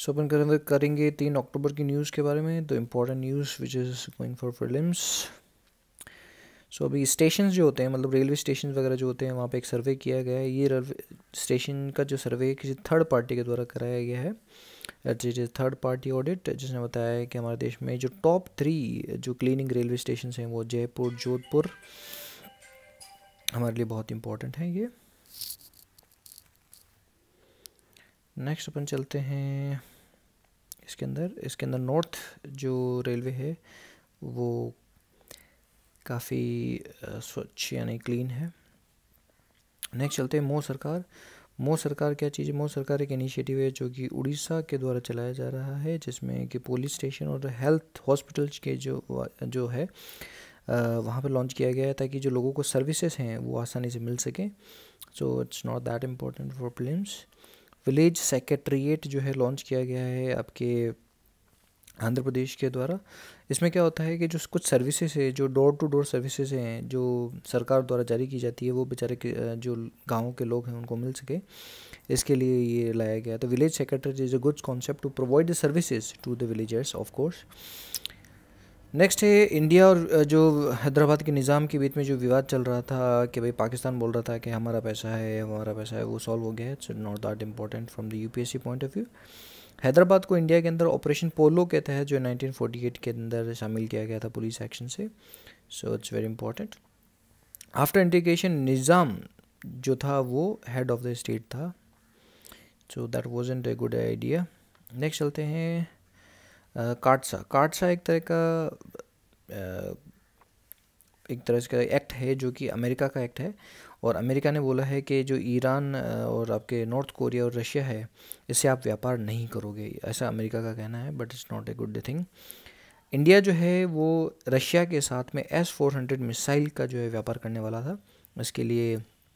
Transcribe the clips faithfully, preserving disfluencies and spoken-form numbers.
सो अपन करेंगे करेंगे तीन अक्टूबर की न्यूज़ के बारे में, तो important news which is going for prelims. So अभी स्टेशन जो होते हैं, मतलब रेलवे स्टेशन वगैरह जो होते हैं, वहाँ पे एक सर्वे किया गया है। ये रेलवे स्टेशन का जो सर्वे किसी थर्ड पार्टी के द्वारा कराया गया है, it is third party audit, जिसने बताया है कि हमारे देश में जो टॉप थ्री जो क्लीनिंग रेलवे स्टेशन हैं वो जयपुर, जोधपुर हमारे लिए बहुत इंपॉर्टेंट है ये। नेक्स्ट अपन चलते हैं इसके अंदर इसके अंदर नॉर्थ जो रेलवे है वो काफ़ी स्वच्छ यानी क्लीन है। नेक्स्ट चलते हैं मो सरकार। मो सरकार क्या चीज़ है? मो सरकार एक इनिशिएटिव है जो कि उड़ीसा के द्वारा चलाया जा रहा है, जिसमें कि पुलिस स्टेशन और हेल्थ हॉस्पिटल्स के जो जो है वहाँ पर लॉन्च किया गया है, ताकि जो लोगों को सर्विसेज हैं वो आसानी से मिल सकें। So it's not that important for prelims. Village secretariat जो है लॉन्च किया गया है आपके आंध्र प्रदेश के द्वारा। इसमें क्या होता है कि जो कुछ सर्विसेज है, जो डोर टू डोर सर्विसेज हैं जो सरकार द्वारा जारी की जाती है, वो बेचारे के जो गाँव के लोग हैं उनको मिल सके, इसके लिए ये लाया गया। तो village secretary is a good concept to provide the services to the villagers of course. Next है इंडिया और जो हैदराबाद के निज़ाम के बीच में जो विवाद चल रहा था कि भाई पाकिस्तान बोल रहा था कि हमारा पैसा है हमारा पैसा है, वो सॉल्व हो गया है। It's not that important from the UPSC point of view. Hyderabad को इंडिया के अंदर ऑपरेशन पोलो के तहत जो नाइनटीन फोर्टी एट के अंदर शामिल किया गया था पुलिस एक्शन से। So it's very important. After integration Nizam जो था वो हेड ऑफ द स्टेट था, so that wasn't a good idea. Next चलते हैं काटसा। काटसा एक तरह का uh, एक तरह का एक्ट है जो कि अमेरिका का एक्ट है, और अमेरिका ने बोला है कि जो ईरान और आपके नॉर्थ कोरिया और रशिया है इससे आप व्यापार नहीं करोगे, ऐसा अमेरिका का कहना है, but it's not a good thing. India जो है वो रशिया के साथ में एस फोर हंड्रेड मिसाइल का जो है व्यापार करने वाला था, इसके लिए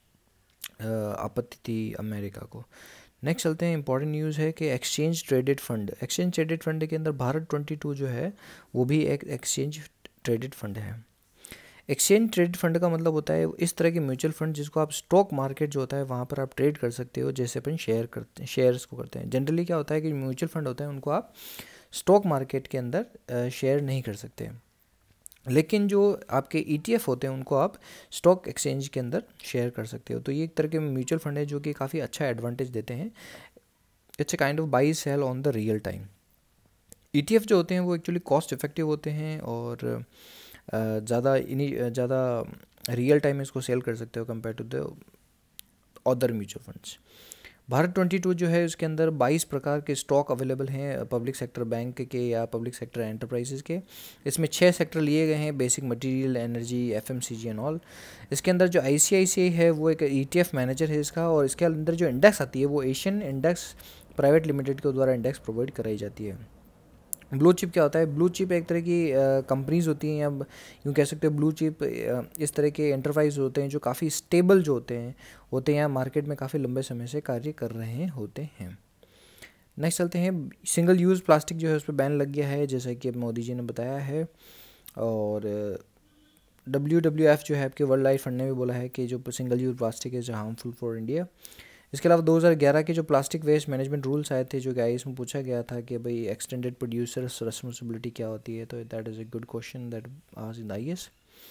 आपत्ति थी अमेरिका को। नेक्स्ट चलते हैं, इंपॉर्टेंट न्यूज़ है कि exchange traded fund. Exchange traded fund के अंदर भारत ट्वेंटी टू जो है वो भी एक एक्सचेंज ट्रेडेड फंड है। एक्सचेंज ट्रेडेड फंड का मतलब होता है इस तरह के म्यूचुअल फंड जिसको आप स्टॉक मार्केट जो होता है वहाँ पर आप ट्रेड कर सकते हो, जैसे अपन शेयर करते हैं शेयर्स को करते हैं। जनरली क्या होता है कि म्यूचुअल फंड होता है उनको आप स्टॉक मार्केट के अंदर शेयर नहीं कर सकते, लेकिन जो आपके ईटीएफ होते हैं उनको आप स्टॉक एक्सचेंज के अंदर शेयर कर सकते हो। तो ये एक तरह के म्यूचुअल फंड है जो कि काफ़ी अच्छा एडवांटेज देते हैं। It's a kind of buy sell on the real time. ETF जो होते हैं वो एक्चुअली कॉस्ट इफेक्टिव होते हैं और ज़्यादा इन्हीं ज़्यादा रियल टाइम इसको सेल कर सकते हो compare to the other mutual funds. Bharat twenty two जो है उसके अंदर बाईस प्रकार के स्टॉक अवेलेबल हैं पब्लिक सेक्टर बैंक के या पब्लिक सेक्टर एंटरप्राइजेज के। इसमें छः सेक्टर लिए गए हैं, basic material, energy, FMCG and all. इसके अंदर जो आईसीआईसीआई है वो एक ईटीएफ मैनेजर है इसका, और इसके अंदर जो इंडेक्स आती है वो एशियन इंडेक्स प्राइवेट लिमिटेड के द्वारा इंडेक्स प्रोवाइड कराई जाती है। ब्लू चिप क्या होता है? ब्लू चिप एक तरह की कंपनीज होती हैं, या यूँ कह सकते हैं ब्लू चिप इस तरह के एंटरप्राइज होते हैं जो काफ़ी स्टेबल जो होते हैं होते हैं मार्केट में काफ़ी लंबे समय से कार्य कर रहे होते हैं। नेक्स्ट चलते हैं, सिंगल यूज़ प्लास्टिक जो है उस पर बैन लग गया है जैसा कि मोदी जी ने बताया है, और डब्ल्यू डब्ल्यू एफ जो है आपके वर्ल्ड लाइफ फंड ने भी बोला है कि जो सिंगल यूज़ प्लास्टिक है जो हार्मफुल फॉर इंडिया। इसके अलावा दो हज़ार ग्यारह के जो प्लास्टिक वेस्ट मैनेजमेंट रूल्स आए थे जो कि आईएएस में पूछा गया था कि भाई एक्सटेंडेड प्रोड्यूसर्स रिस्पॉन्सिबिलिटी क्या होती है, तो that is a good question that asked in IAS.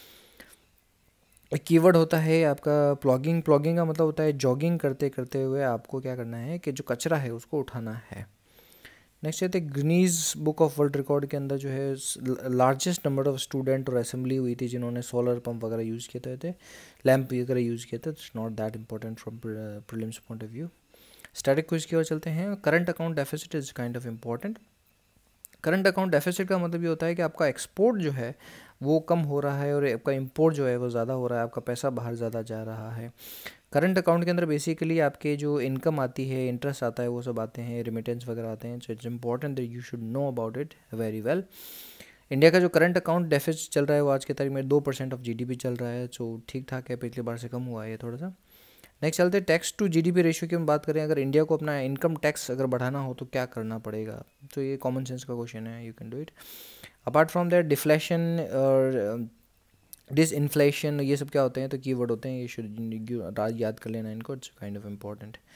एक कीवर्ड होता है आपका प्लॉगिंग। प्लॉगिंग का मतलब होता है जॉगिंग करते करते हुए आपको क्या करना है कि जो कचरा है उसको उठाना है। नेक्स्ट है Guinness book of world record के अंदर जो है लार्जेस्ट नंबर ऑफ स्टूडेंट और असेंबली हुई थी जिन्होंने सोलर पंप वगैरह यूज़ किए थे, लैंप वगैरह यूज़ किए थे। It's not that important from prelims point of view. Static quiz की ओर चलते हैं। Current account deficit is kind of important. Current account deficit का मतलब ये होता है कि आपका एक्सपोर्ट जो है वो कम हो रहा है और आपका इंपोर्ट जो है वो ज़्यादा हो रहा है, आपका पैसा बाहर ज़्यादा जा रहा है। करंट अकाउंट के अंदर बेसिकली आपके जो इनकम आती है, इंटरेस्ट आता है, वो सब आते हैं, रेमिटेंस वगैरह आते हैं। So it's important that you should know about it very well. India का जो करंट अकाउंट डेफिसिट चल रहा है वो आज की तारीख में दो परसेंट ऑफ जीडीपी चल रहा है, सो ठीक ठाक है, पिछली बार से कम हुआ है थोड़ा सा। नेक्स्ट चलते हैं टैक्स टू जीडीपी रेशियो की हम बात करें। अगर इंडिया को अपना इनकम टैक्स अगर बढ़ाना हो तो क्या करना पड़ेगा, तो ये कॉमन सेंस का क्वेश्चन है, you can do it. Apart from that deflation और डिस इन्फ्लेशन ये सब क्या होते हैं, तो कीवर्ड होते हैं, ये शुड याद कर लेना इनको, it's kind of important.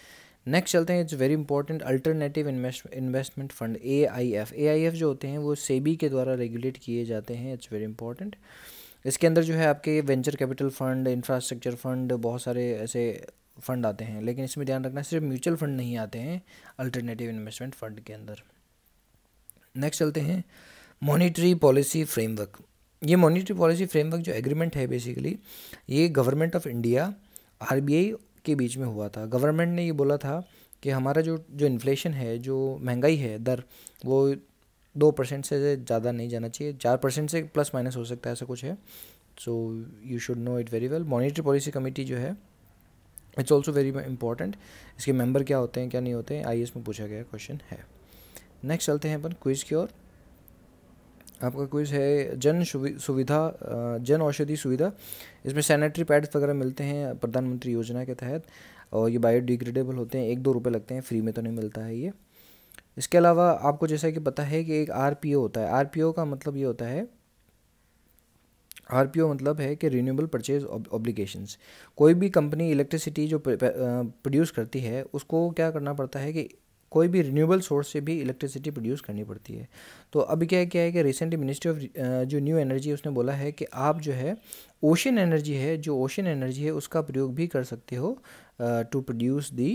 Next चलते हैं, it's very important, alternative investment fund, A I F. A I F जो होते हैं वो सेबी के द्वारा रेगुलेट किए जाते हैं, इट्स वेरी इंपॉर्टेंट। इसके अंदर जो है आपके venture capital fund, infrastructure fund, बहुत सारे ऐसे फंड आते हैं, लेकिन इसमें ध्यान रखना सिर्फ म्यूचुअल फंड नहीं आते हैं अल्टरनेटिव इन्वेस्टमेंट फंड के अंदर। नेक्स्ट चलते हैं, मॉनिटरी पॉलिसी फ्रेमवर्क। ये मॉनिटरी पॉलिसी फ्रेमवर्क जो एग्रीमेंट है बेसिकली, ये government of India, R B I के बीच में हुआ था। गवर्नमेंट ने ये बोला था कि हमारा जो जो इन्फ्लेशन है, जो महंगाई है दर, वो दो परसेंट से ज़्यादा नहीं जाना चाहिए, चार परसेंट से प्लस माइनस हो सकता है, ऐसा कुछ है। So you should know it very well. Monetary policy committee जो है इट्स ऑल्सो वेरी इंपॉर्टेंट। इसके मेंबर क्या होते हैं क्या नहीं होते हैं, आई ए एस में पूछा गया क्वेश्चन है। नेक्स्ट चलते हैं अपन क्विज़ की ओर। आपका क्विज़ है जन सुविधा, जन औषधि सुविधा। इसमें सैनिटरी पैड्स वगैरह मिलते हैं प्रधानमंत्री योजना के तहत, और ये बायोडिग्रेडेबल होते हैं, एक दो रुपये लगते हैं, फ्री में तो नहीं मिलता है ये। इसके अलावा आपको जैसा कि पता है कि एक आर पी ओ होता है। आर पी ओ का मतलब ये होता है, आर पी ओ मतलब है कि रिन्यूएबल परचेज ऑब्लिगेशंस। कोई भी कंपनी इलेक्ट्रिसिटी जो प्रोड्यूस करती है, उसको क्या करना पड़ता है कि कोई भी रिन्यूएबल सोर्स से भी इलेक्ट्रिसिटी प्रोड्यूस करनी पड़ती है। तो अभी क्या है क्या है कि रिसेंटली मिनिस्ट्री ऑफ जो न्यू एनर्जी, उसने बोला है कि आप जो है ओशन एनर्जी है, जो ओशन एनर्जी है उसका प्रयोग भी कर सकते हो to produce the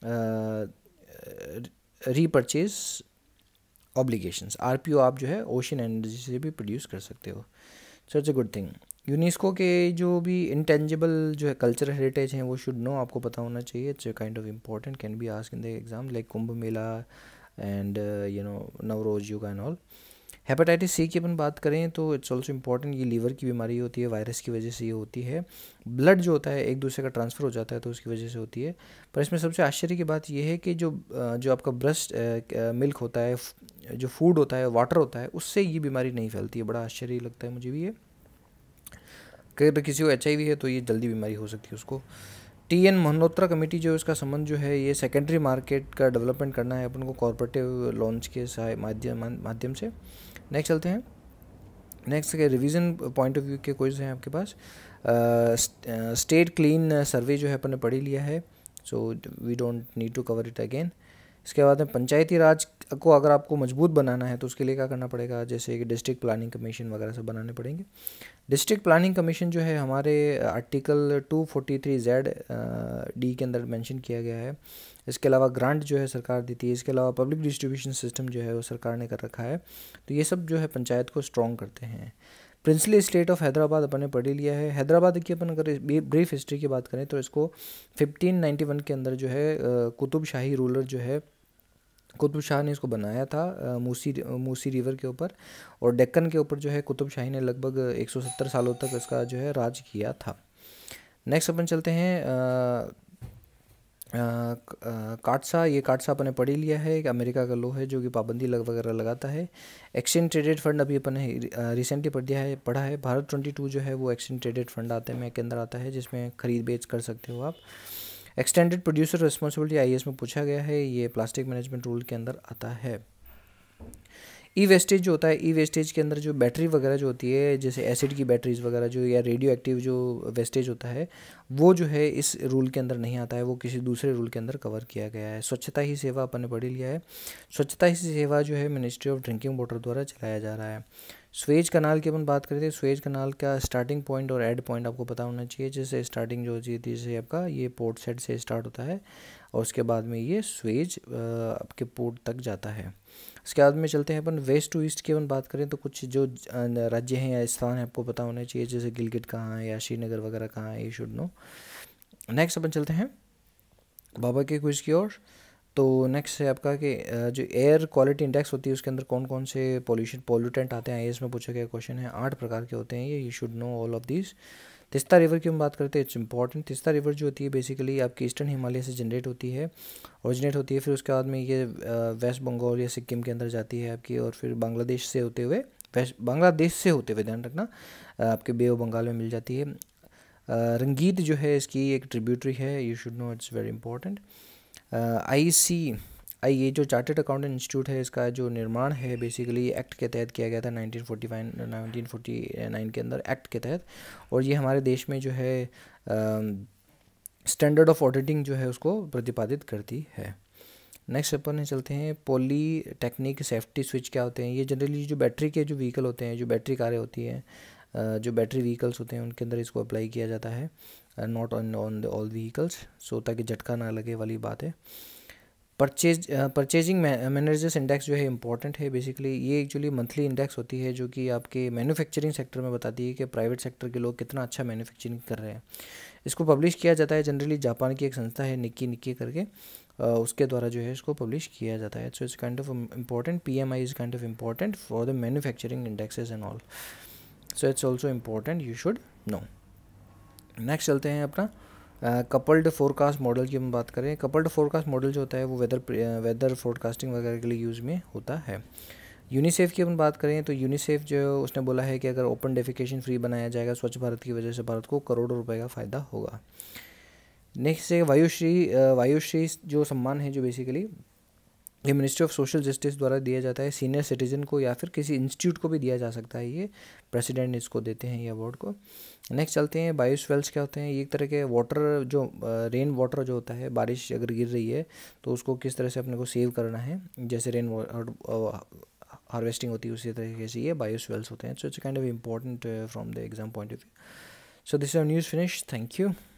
repurchase obligations. R P O आप जो है ओशन एनर्जी से भी प्रोड्यूस कर सकते हो। So it's a good thing. UNESCO के जो भी इंटेंजिबल जो है कल्चरल हेरिटेज हैं, वो शुड नो, आपको पता होना चाहिए। It's kind of important, can be ask in the exam, like Kumbh Mela and you know Navroz yoga and all. Hepatitis C की अपन बात करें तो इट्स ऑल्सो इम्पॉर्टेंट। ये लीवर की बीमारी होती है, वायरस की वजह से ये होती है। ब्लड जो होता है एक दूसरे का ट्रांसफ़र हो जाता है, तो उसकी वजह से होती है। पर इसमें सबसे आश्चर्य की बात ये है कि जो जो आपका ब्रेस्ट मिल्क होता है, जो फूड होता है, वाटर होता है, उससे ये बीमारी नहीं फैलती है। बड़ा आश्चर्य लगता है मुझे भी ये। अगर किसी को एच आई वी है तो ये जल्दी बीमारी हो सकती है उसको। टी एन मल्होत्रा कमेटी जो इसका संबंध जो है, ये सेकेंडरी मार्केट का डेवलपमेंट करना है अपन को कॉर्पोरेटिव लॉन्च के सहाय माध्यम माध्यम से। नेक्स्ट चलते हैं, नेक्स्ट के रिवीजन पॉइंट ऑफ व्यू के क्विज हैं आपके पास। स्टेट क्लीन सर्वे जो है अपन ने पढ़ी लिया है, so we don't need to cover it again. इसके बाद में पंचायती राज को अगर आपको मजबूत बनाना है तो उसके लिए क्या करना पड़ेगा, जैसे कि डिस्ट्रिक्ट प्लानिंग कमीशन वगैरह सब बनाने पड़ेंगे। डिस्ट्रिक्ट प्लानिंग कमीशन जो है हमारे article two forty three Z D के अंदर मेंशन किया गया है। इसके अलावा ग्रांट जो है सरकार देती है। इसके अलावा पब्लिक डिस्ट्रीब्यूशन सिस्टम जो है वो सरकार ने कर रखा है। तो ये सब जो है पंचायत को स्ट्रॉन्ग करते हैं। प्रिंसली स्टेट ऑफ हैदराबाद अपन ने पढ़ लिया है। हैदराबाद की अपन अगर ब्रीफ हिस्ट्री की बात करें तो इसको फिफ्टीन नाइन्टी वन के अंदर जो है कुतुब शाही रूलर जो है कुतुब शाह ने इसको बनाया था मूसी मूसी रिवर के ऊपर, और डेक्कन के ऊपर जो है कुतुब शाही ने लगभग एक सौ सत्तर सालों तक इसका जो है राज किया था। नेक्स्ट अपन चलते हैं काटसा। ये काटसा अपन ने पढ़ लिया है, एक अमेरिका का लो है जो कि पाबंदी लग वगैरह लगाता है। एक्सचेंज ट्रेडेड फंड अभी अपन ने रिसेंटली पढ़ दिया है पढ़ा है। भारत ट्वेंटी टू जो है वो एक्सचेंज ट्रेडेड फंड आते हैं के अंदर आता है, जिसमें खरीद बेच कर सकते हो आप। Extended producer responsibility I A S में पूछा गया है, ये प्लास्टिक मैनेजमेंट रूल के अंदर आता है। ई वेस्टेज जो होता है, ई वेस्टेज के अंदर जो बैटरी वगैरह जो होती है, जैसे एसिड की बैटरीज वगैरह जो, या रेडियो एक्टिव जो वेस्टेज होता है, वो जो है इस रूल के अंदर नहीं आता है, वो किसी दूसरे रूल के अंदर कवर किया गया है। स्वच्छता ही सेवा अपन ने पढ़ लिया है। स्वच्छता ही सेवा जो है मिनिस्ट्री ऑफ ड्रिंकिंग वाटर द्वारा चलाया जा रहा है। स्वेज कनाल की अपन बात करते हैं, स्वेज कनाल का स्टार्टिंग पॉइंट और एंड पॉइंट आपको पता होना चाहिए। जैसे स्टार्टिंग जो होती है जैसे आपका ये पोर्ट साइड से स्टार्ट होता है, और उसके बाद में ये स्वेज आपके पोर्ट तक जाता है। इसके बाद में चलते हैं अपन वेस्ट टू ईस्ट की अपन बात करें तो कुछ जो राज्य हैं या स्थान है आपको पता होना चाहिए, जैसे गिलगित कहाँ है या श्रीनगर वगैरह कहाँ है, ये शुड नो। नेक्स्ट अपन चलते हैं बाबा के क्विज की ओर। तो नेक्स्ट है आपका कि जो एयर क्वालिटी इंडेक्स होती है उसके अंदर कौन कौन से पॉल्यूशन पॉल्यूटेंट आते हैं, इसमें पूछा गया क्वेश्चन है। आठ प्रकार के होते हैं ये, you should know all of this. Teesta river की हम बात करते हैं, इट्स इंपॉर्टेंट। तीस्ता रिवर जो होती है बेसिकली आपकी ईस्टर्न हिमालय से जनरेट होती है, ओरिजिनेट होती है, फिर उसके बाद में ये वेस्ट बंगाल या सिक्किम के अंदर जाती है आपकी, और फिर बांग्लादेश से होते हुए वेस्ट बांग्लादेश से होते हुए ध्यान रखना आपके बे ऑफ बंगाल में मिल जाती है। रंगीत जो है इसकी एक ट्रिब्यूटरी है, you should know, it's very important. I C I ये जो चार्टर्ड अकाउंटेंट इंस्टीट्यूट है, इसका जो निर्माण है बेसिकली एक्ट के तहत किया गया था nineteen forty five nineteen forty nine के अंदर एक्ट के तहत, और ये हमारे देश में जो है स्टैंडर्ड ऑफ ऑडिटिंग जो है उसको प्रतिपादित करती है। नेक्स्ट अपन चलते हैं पॉलीटेक्निक सेफ्टी स्विच क्या होते हैं। ये जनरली जो बैटरी के जो व्हीकल होते हैं, जो बैटरी कारें होती हैं, जो बैटरी व्हीकल्स होते हैं, उनके अंदर इसको अप्लाई किया जाता है, not on on the all vehicles, so ताकि झटका ना लगे वाली बात है। परचेज परचेजिंग मैनेजर्स इंडेक्स जो है इंपॉर्टेंट है। बेसिकली ये एक्चुअली मंथली इंडेक्स होती है जो कि आपके मैन्युफैक्चरिंग सेक्टर में बताती है कि प्राइवेट सेक्टर के लोग कितना अच्छा मैन्युफैक्चरिंग कर रहे हैं। इसको पब्लिश किया जाता है जनरली, जापान की एक संस्था है निक्की निक्की करके, उसके द्वारा जो है इसको पब्लिश किया जाता है। So it's kind of important, P M I is kind of important for the manufacturing indexes and all, so it's also important, you should know. Next चलते हैं अपना कपल्ड फोरकास्ट मॉडल की हम बात करें। कपल्ड फोरकास्ट मॉडल जो होता है वो वेदर वेदर फोरकास्टिंग वगैरह के लिए यूज़ में होता है। यूनिसेफ की अपन बात करें तो यूनिसेफ जो उसने बोला है कि अगर ओपन डेफिकेशन फ्री बनाया जाएगा स्वच्छ भारत की वजह से भारत को करोड़ों रुपए का फ़ायदा होगा। नेक्स्ट है वायुश्री। वायुश्री जो सम्मान है जो बेसिकली ये मिनिस्ट्री ऑफ सोशल जस्टिस द्वारा दिया जाता है सीनियर सिटीजन को, या फिर किसी इंस्टीट्यूट को भी दिया जा सकता है, ये प्रेसिडेंट इसको देते हैं ये अवार्ड को। नेक्स्ट चलते हैं बायोस्वेल्स क्या होते हैं। ये एक तरह के वाटर जो रेन वाटर जो होता है, बारिश अगर गिर रही है तो उसको किस तरह से अपने को सेव करना है, जैसे रेन हार्वेस्टिंग होती है उसी तरीके से ये बायोस्वेल्स होते हैं। So it's kind of important from the exam point of view. So this is news finish, thank you.